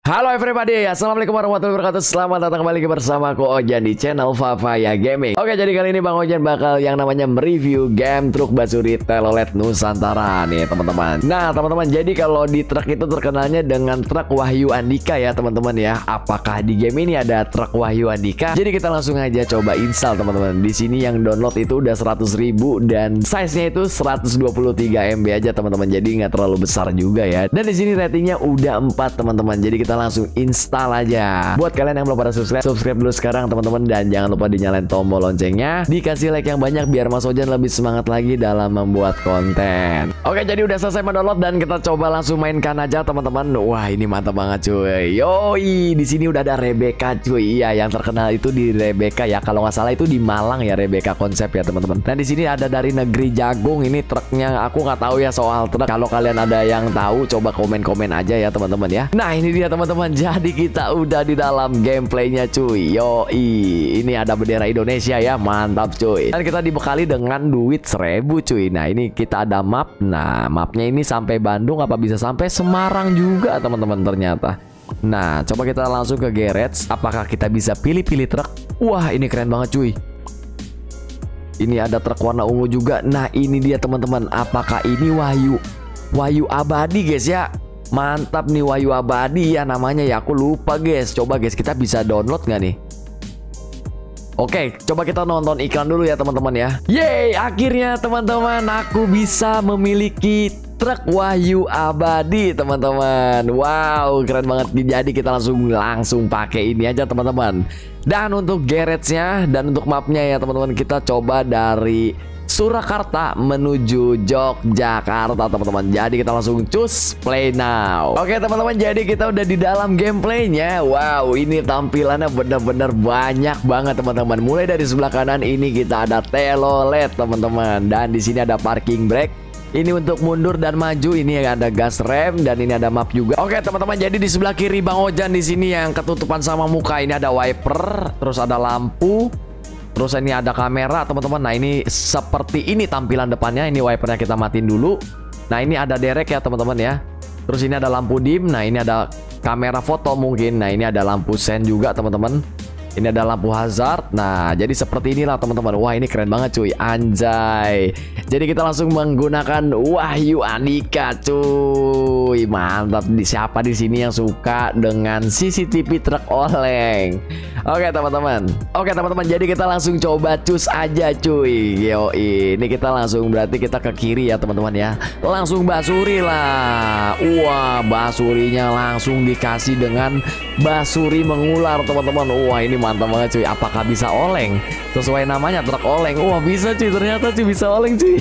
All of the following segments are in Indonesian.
Halo everybody, assalamualaikum warahmatullahi wabarakatuh. Selamat datang kembali bersama aku Ojan di channel Vavaya Gaming. Oke, jadi kali ini Bang Ojan bakal yang namanya mereview game truk Basuri Telolet Nusantara nih teman-teman. Nah teman-teman, jadi kalau di truk itu terkenalnya dengan truk Wahyu Andika ya teman-teman ya. Apakah di game ini ada truk Wahyu Andika? Jadi kita langsung aja coba install teman-teman. Di sini yang download itu udah 100.000 dan size-nya itu 123 MB aja teman-teman. Jadi nggak terlalu besar juga ya. Dan di sini ratingnya udah 4 teman-teman. Jadi kita langsung install aja. Buat kalian yang belum pada subscribe dulu sekarang teman-teman, dan jangan lupa dinyalain tombol loncengnya, dikasih like yang banyak biar Mas Ojan lebih semangat lagi dalam membuat konten. Oke, jadi udah selesai mendownload dan kita coba langsung mainkan aja teman-teman. Wah, ini mantap banget cuy. Yoi, di sini udah ada Rebecca cuy. Iya, yang terkenal itu di Rebecca ya. Kalau nggak salah itu di Malang ya, Rebecca konsep ya teman-teman. Dan di sini ada dari negeri Jagung. Ini truknya aku nggak tahu ya soal truk. Kalau kalian ada yang tahu, coba komen-komen aja ya teman-teman ya. Nah, ini dia teman-teman. Jadi kita udah di dalam gameplaynya cuy. Yoi, ini ada bendera Indonesia ya, mantap cuy. Dan kita dibekali dengan duit 1000 cuy. Nah ini kita ada map. Nah mapnya ini sampai Bandung, apa bisa sampai Semarang juga teman-teman ternyata. Nah coba kita langsung ke garage. Apakah kita bisa pilih-pilih truk? Wah ini keren banget cuy. Ini ada truk warna ungu juga. Nah ini dia teman-teman. Apakah ini Wahyu Abadi guys ya? Mantap nih, Wahyu Abadi ya namanya ya, aku lupa guys. Coba guys, kita bisa download nggak nih? Oke, coba kita nonton iklan dulu ya teman-teman ya. Yeay, akhirnya teman-teman aku bisa memiliki truk Wahyu Abadi teman-teman. Wow, keren banget. Jadi kita langsung pakai ini aja teman-teman. Dan untuk garage-nya dan untuk mapnya ya teman-teman, kita coba dari Surakarta menuju Yogyakarta teman-teman. Jadi kita langsung cus play now. Oke teman-teman, jadi kita udah di dalam gameplaynya. Wow, ini tampilannya benar-benar banyak banget teman-teman. Mulai dari sebelah kanan ini kita ada telolet teman-teman, dan di sini ada parking brake. Ini untuk mundur dan maju. Ini ada gas rem dan ini ada map juga. Oke teman-teman, jadi di sebelah kiri Bang Ojan di sini yang ketutupan sama muka ini ada wiper, terus ada lampu. Terus ini ada kamera teman-teman. Nah ini seperti ini tampilan depannya. Ini wipernya kita matiin dulu. Nah ini ada derek ya teman-teman ya. Terus ini ada lampu dim. Nah ini ada kamera foto mungkin. Nah ini ada lampu sen juga teman-teman. Ini ada lampu hazard. Nah jadi seperti inilah teman-teman. Wah ini keren banget cuy. Anjay. Jadi kita langsung menggunakan Wahyu Andika cuy. Mantap. Siapa di sini yang suka dengan CCTV truk oleng? Oke teman-teman. Oke teman-teman, jadi kita langsung coba cus aja cuy. Yoi. Ini kita langsung, berarti kita ke kiri ya teman-teman ya. Langsung basuri lah. Wah, basurinya langsung dikasih dengan basuri mengular teman-teman. Wah ini mantap banget cuy. Apakah bisa oleng? Sesuai namanya truk oleng. Wah bisa cuy, ternyata cuy bisa oleng cuy.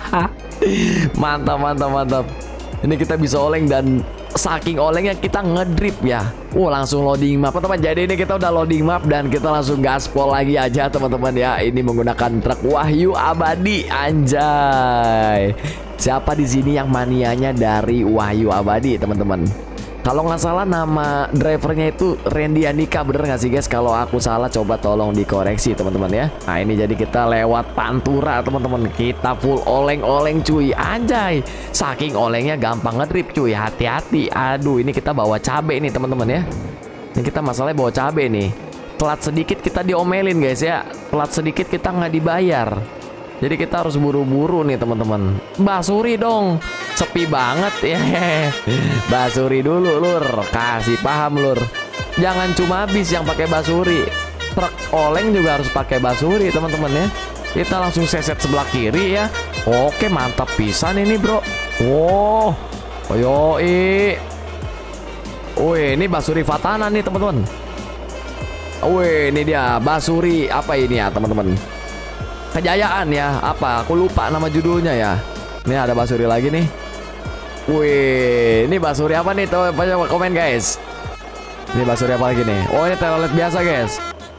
Mantap mantap mantap. Ini kita bisa oleng dan saking olengnya kita ngedrip ya. Langsung loading map teman-teman. Jadi ini kita udah loading map dan kita langsung gaspol lagi aja teman-teman ya. Ini menggunakan truk Wahyu Abadi. Anjay. Siapa di sini yang manianya dari Wahyu Abadi teman-teman? Kalau nggak salah nama drivernya itu Randy Andika, bener nggak sih guys? Kalau aku salah coba tolong dikoreksi teman-teman ya. Nah ini jadi kita lewat Pantura teman-teman. Kita full oleng-oleng cuy. Anjay, saking olengnya gampang ngedrip cuy. Hati-hati. Aduh ini kita bawa cabe nih teman-teman ya. Ini kita masalahnya bawa cabe nih. Telat sedikit kita diomelin guys ya. Telat sedikit kita nggak dibayar. Jadi kita harus buru-buru nih teman-teman. Basuri dong, sepi banget ya. Basuri dulu lur, kasih paham lur. Jangan cuma bis yang pakai basuri, truk oleng juga harus pakai basuri teman-teman ya. Kita langsung seset sebelah kiri ya. Oke mantap pisan ini bro. Wow, yoi. Wih ini basuri Fatana nih teman-teman. Wih ini dia basuri apa ini ya teman-teman? Kejayaan ya, apa aku lupa nama judulnya ya. Ini ada basuri lagi nih. Wih, ini basuri apa nih? Tuh komen guys. Ini basuri apa lagi nih? Oh ini telolet biasa guys.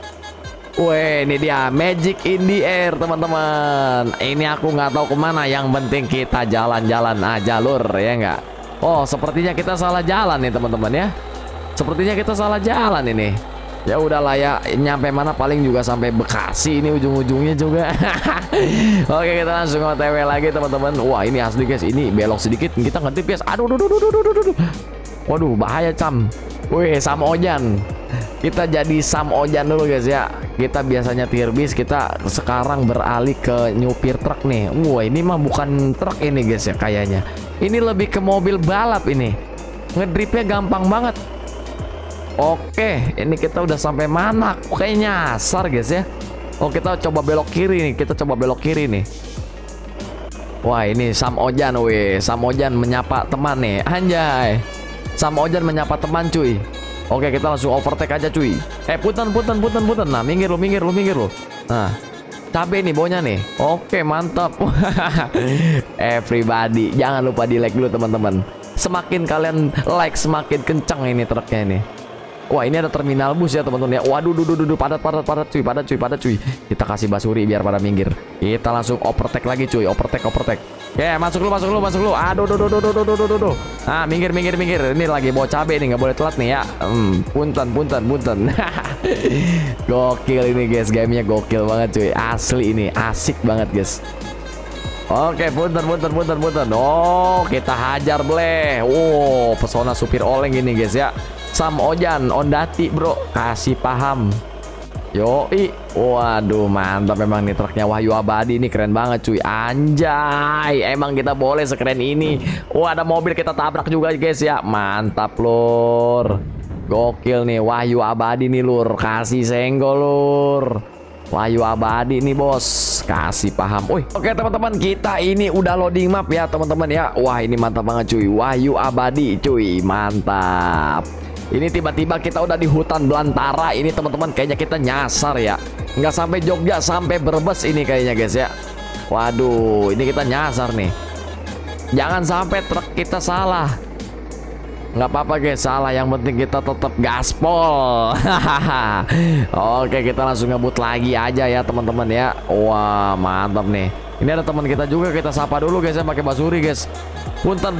Wih ini dia Magic in the Air teman-teman. Ini aku nggak tahu kemana. Yang penting kita jalan-jalan aja lur ya nggak. Oh sepertinya kita salah jalan nih teman-teman ya. Sepertinya kita salah jalan ini. Ya udahlah ya, nyampe mana paling juga sampai Bekasi ini ujung-ujungnya juga. Oke kita langsung OTW lagi teman-teman. Wah ini asli guys, ini belok sedikit kita ngedip guys. Aduh, waduh bahaya cam. Wih, Sam Ojan. Kita jadi Sam Ojan dulu guys ya. Kita biasanya nyetir bis, kita sekarang beralih ke nyupir truk nih. Wah, ini mah bukan truk ini guys ya kayaknya. Ini lebih ke mobil balap ini. Ngedripnya gampang banget. Oke, ini kita udah sampai mana? Kayaknya nyasar guys ya. Oh, kita coba belok kiri nih. Kita coba belok kiri nih. Wah, ini Sam Ojan, weh. Sam Ojan menyapa teman nih. Anjay. Sam Ojan menyapa teman cuy. Oke, kita langsung overtake aja cuy. Punten. Nah, minggir lu. Nah, cabe nih baunya nih. Oke, mantap. Everybody, jangan lupa di like dulu teman-teman. Semakin kalian like, semakin kencang ini truknya ini. Wah, ini ada terminal bus ya teman-teman ya. Waduh, padat cuy. Kita kasih basuri biar pada minggir. Kita langsung overtake lagi cuy. Overtake. Ya, masuk lu. Aduh. Ah, minggir. Ini lagi bawa cabe nih, nggak boleh telat nih ya. Punten. Gokil ini guys, gamenya gokil banget cuy. Asli ini, asik banget guys. Oke, punten. Oh, kita hajar bleh. Oh, pesona supir oleng ini guys ya. Sam Ojan, ondati bro, kasih paham. Yoi, waduh mantap memang nih truknya Wahyu Abadi ini keren banget cuy. Anjay, emang kita boleh sekeren ini. Wah, ada mobil kita tabrak juga guys ya. Mantap lur. Gokil nih Wahyu Abadi nih lur, kasih senggol lur. Wahyu Abadi nih bos, kasih paham. Oke teman-teman, kita ini udah loading map ya teman-teman ya. Wah, ini mantap banget cuy. Wahyu Abadi cuy, mantap. Ini tiba-tiba kita udah di hutan belantara ini teman-teman. Kayaknya kita nyasar ya. Nggak sampai Jogja, sampai Brebes ini kayaknya guys ya. Waduh, ini kita nyasar nih. Jangan sampai truk kita salah. Nggak apa-apa guys, salah. Yang penting kita tetap gaspol. Oke, kita langsung ngebut lagi aja ya teman-teman ya. Wah, mantap nih. Ini ada teman kita juga, kita sapa dulu guys ya pakai basuri guys. Punten.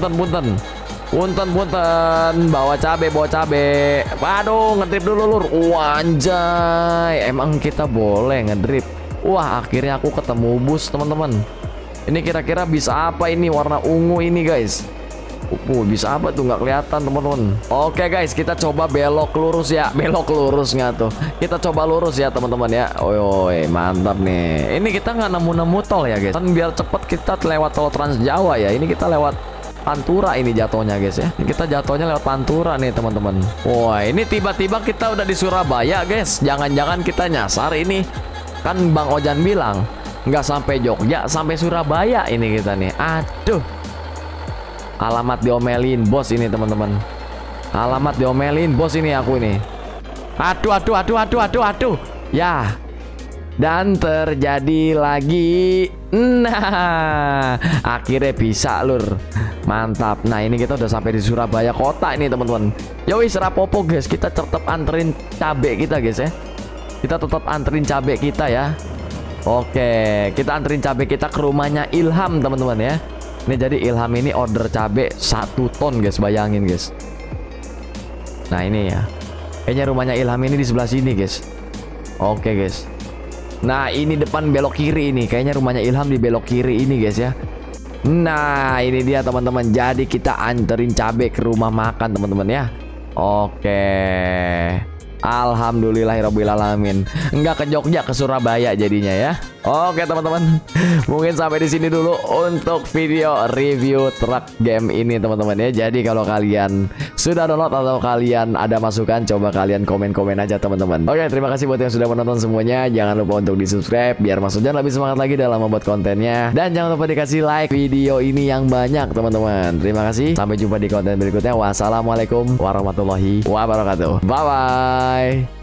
Bawa cabe. Waduh, ngedrip dulu lur. Anjay, emang kita boleh ngedrip. Wah, akhirnya aku ketemu bus teman-teman. Ini kira-kira bisa apa ini warna ungu ini guys? Bisa apa tuh, nggak kelihatan teman-teman. Oke guys, kita coba belok lurus ya. Belok lurus nggak tuh? Kita coba lurus ya teman-teman ya. Oi, mantap nih. Ini kita nggak nemu tol ya guys. Kan biar cepet kita lewat tol Trans Jawa ya. Ini kita lewat Pantura ini jatuhnya guys ya. Ini kita jatuhnya lewat Pantura nih teman-teman. Wah, ini tiba-tiba kita udah di Surabaya guys. Jangan-jangan kita nyasar ini. Kan Bang Ojan bilang nggak sampai Jogja, sampai Surabaya ini kita nih. Aduh. Alamat diomelin bos ini teman-teman. Alamat diomelin bos ini aku ini. Aduh. Ya. Dan terjadi lagi. Nah, akhirnya bisa lur. Mantap. Nah, ini kita udah sampai di Surabaya kota ini teman-teman. Yoi, serapopo guys. Kita tetap anterin cabe kita guys ya. Kita tetap anterin cabe kita ya. Oke, kita anterin cabe kita ke rumahnya Ilham teman-teman ya. Ini jadi Ilham ini order cabe 1 ton guys, bayangin guys. Nah, ini ya. Kayaknya rumahnya Ilham ini di sebelah sini guys. Oke guys. Nah, ini depan belok kiri ini. Kayaknya rumahnya Ilham di belok kiri ini guys ya. Nah, ini dia teman-teman. Jadi kita anterin cabe ke rumah makan teman-teman ya. Oke. Alhamdulillahirobbilalamin. Enggak ke Jogja, ke Surabaya jadinya ya. Oke teman-teman, mungkin sampai di sini dulu untuk video review truk game ini teman-teman ya. Jadi kalau kalian sudah download atau kalian ada masukan, coba kalian komen-komen aja teman-teman. Oke, terima kasih buat yang sudah menonton semuanya. Jangan lupa untuk di subscribe biar Mas Ojan lebih semangat lagi dalam membuat kontennya. Dan jangan lupa dikasih like video ini yang banyak teman-teman. Terima kasih, sampai jumpa di konten berikutnya. Wassalamualaikum warahmatullahi wabarakatuh. Bye bye.